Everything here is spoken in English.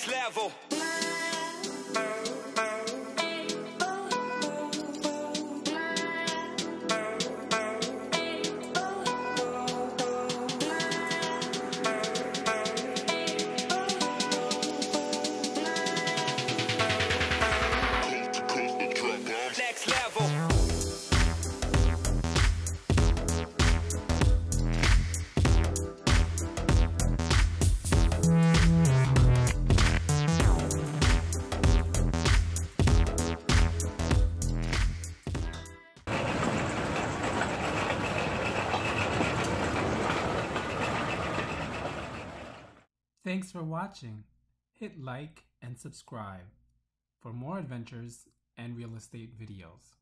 Next level. Next level. Thanks for watching. Hit like and subscribe for more adventures and real estate videos.